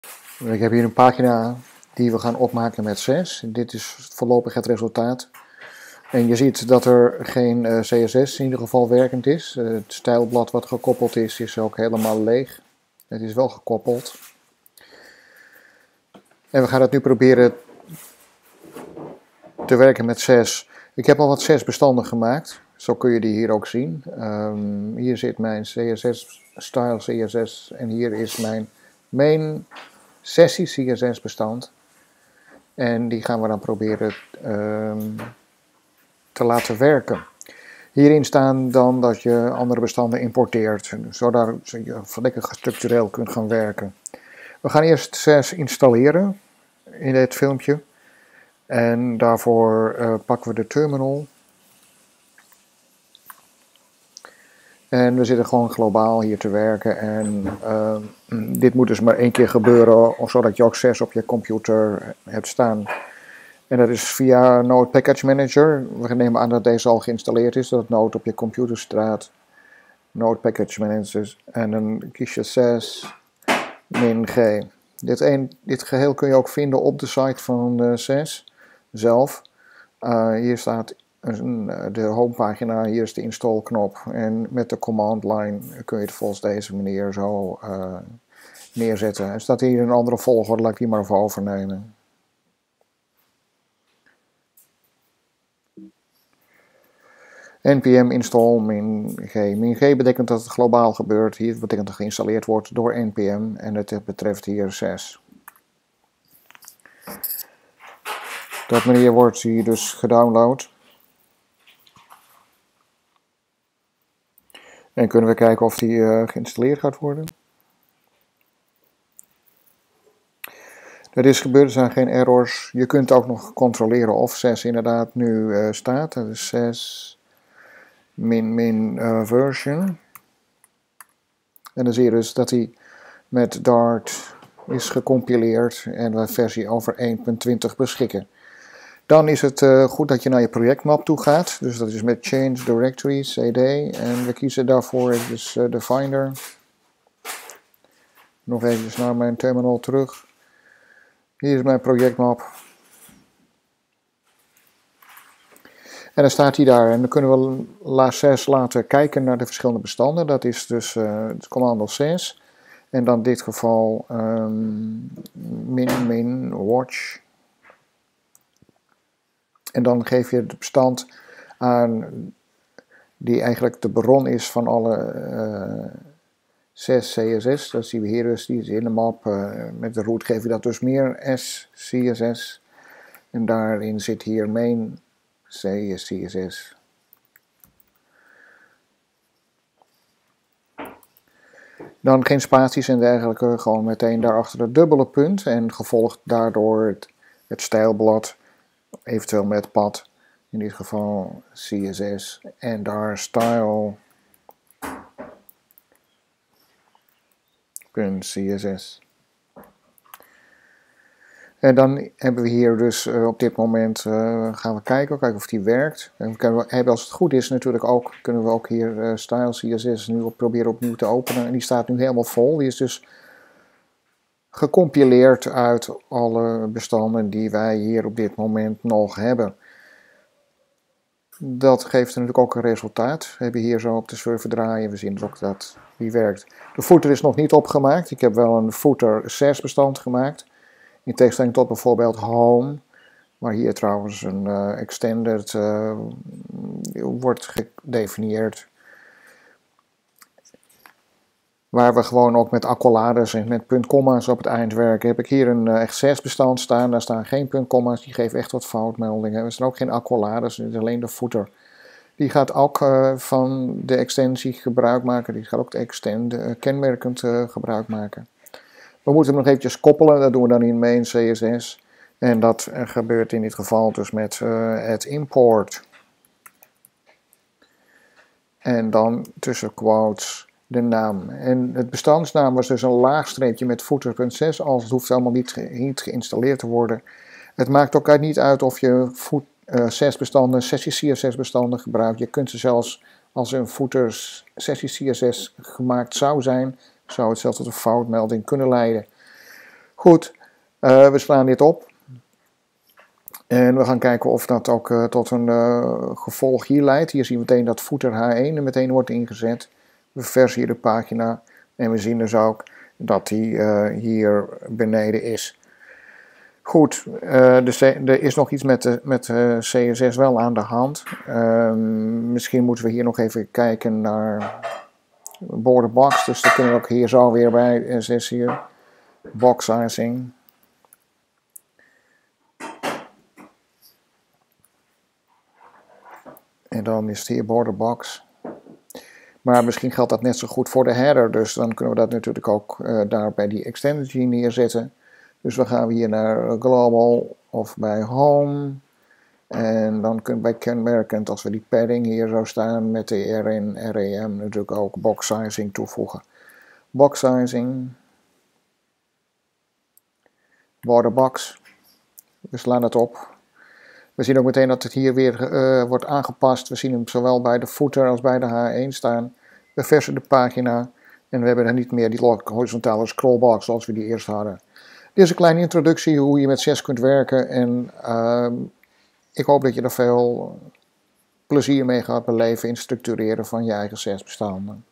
Ik heb hier een pagina die we gaan opmaken met 6. Dit is voorlopig het resultaat. En je ziet dat er geen CSS in ieder geval werkend is. Het stijlblad wat gekoppeld is ook helemaal leeg. Het is wel gekoppeld. En we gaan het nu proberen te werken met 6. Ik heb al wat 6 bestanden gemaakt. Zo kun je die hier ook zien. Hier zit mijn CSS, style CSS en hier is mijn main sessie CSS bestand. En die gaan we dan proberen te laten werken. Hierin staan dan dat je andere bestanden importeert, zodat je lekker structureel kunt gaan werken. We gaan eerst 6 installeren in dit filmpje. En daarvoor pakken we de terminal. En we zitten gewoon globaal hier te werken. En dit moet dus maar 1 keer gebeuren, zodat je ook 6 op je computer hebt staan. En dat is via Node Package Manager. We nemen aan dat deze al geïnstalleerd is, dat Node op je computer staat. Node Package Manager. En dan kies je 6 min G. Dit geheel kun je ook vinden op de site van 6 zelf. Hier staat de homepagina, hier is de install knop. En met de command line kun je het volgens deze manier zo neerzetten. Er staat hier een andere volgorde, laat ik die maar even overnemen. npm install min G. Min G betekent dat het globaal gebeurt. Hier betekent dat het geïnstalleerd wordt door npm. En het betreft hier 6. Op dat manier wordt hij dus gedownload. En kunnen we kijken of die geïnstalleerd gaat worden. Dat is gebeurd, er zijn geen errors. Je kunt ook nog controleren of 6 inderdaad nu staat. Dat is 6 min version. En dan zie je dus dat hij met Dart is gecompileerd en we versie over 1.20 beschikken. Dan is het goed dat je naar je projectmap toe gaat. Dus dat is met change directory, cd. En we kiezen daarvoor dus de finder. Nog even naar mijn terminal terug. Hier is mijn projectmap. En dan staat hij daar. En dan kunnen we la6 laten kijken naar de verschillende bestanden. Dat is dus het commando 6. En dan in dit geval min watch. En dan geef je het bestand aan die eigenlijk de bron is van alle 6 CSS. Dat zien we hier dus, die is in de map. Met de root geef je dat dus meer S CSS. En daarin zit hier main CSS. Dan geen spaties en dergelijke, gewoon meteen daarachter het dubbele punt. En gevolgd daardoor het stijlblad. Eventueel met pad, in dit geval CSS en daar style.css. En dan hebben we hier dus op dit moment, gaan we kijken of die werkt. En we hebben, als het goed is natuurlijk ook, kunnen we ook hier style CSS nu proberen opnieuw te openen. En die staat nu helemaal vol, die is dus gecompileerd uit alle bestanden die wij hier op dit moment nog hebben. Dat geeft natuurlijk ook een resultaat. We hebben hier zo op de server draaien. We zien ook dat die werkt. De footer is nog niet opgemaakt. Ik heb wel een footer 6 bestand gemaakt. In tegenstelling tot bijvoorbeeld home. Waar hier trouwens een extended wordt gedefinieerd. Waar we gewoon ook met accolades en met puntkomma's op het eind werken. Heb ik hier een echt 6 bestand staan. Daar staan geen puntkomma's. Die geven echt wat foutmeldingen. Er staan ook geen accolades. Het is alleen de footer. Die gaat ook van de extensie gebruik maken. Die gaat ook de kenmerkend gebruik maken. We moeten hem nog eventjes koppelen. Dat doen we dan in main CSS. En dat gebeurt in dit geval dus met het import. En dan tussen quotes de naam. En het bestandsnaam was dus een laagstreepje met footer.6, als het hoeft allemaal niet geïnstalleerd te worden. Het maakt ook niet uit of je 6 bestanden, sessie CSS bestanden gebruikt. Je kunt ze zelfs, als een footer sessie CSS gemaakt zou zijn, zou het zelfs tot een foutmelding kunnen leiden. Goed, we slaan dit op. En we gaan kijken of dat ook tot een gevolg hier leidt. Hier zien we meteen dat footer H1 er meteen wordt ingezet. We versen hier de pagina. En we zien dus ook dat die hier beneden is. Goed, er is nog iets met CSS wel aan de hand. Misschien moeten we hier nog even kijken naar border box. Dus dat kunnen we ook hier zo weer bij CSS hier. Box sizing. En dan is het hier border box. Maar misschien geldt dat net zo goed voor de header. Dus dan kunnen we dat natuurlijk ook daar bij die extended hier neerzetten. Dus dan gaan we hier naar global of bij home. En dan kunnen we bij kenmerkend, als we die padding hier zo staan met de RN, REM, natuurlijk ook box sizing toevoegen. Box sizing. Border box. We slaan het op. We zien ook meteen dat het hier weer wordt aangepast. We zien hem zowel bij de footer als bij de H1 staan. We versen de pagina en we hebben dan niet meer die horizontale scrollbox zoals we die eerst hadden. Dit is een kleine introductie hoe je met CSS kunt werken en ik hoop dat je er veel plezier mee gaat beleven in het structureren van je eigen CSS bestanden.